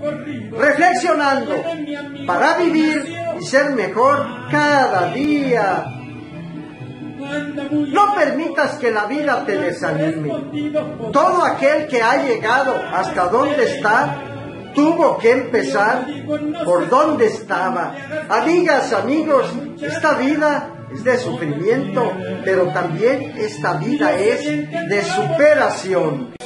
reflexionando para vivir y ser mejor cada día. No permitas que la vida te desanime. Todo aquel que ha llegado hasta donde está, tuvo que empezar por donde estaba. Amigas, amigos, esta vida es de sufrimiento, pero también esta vida es de superación.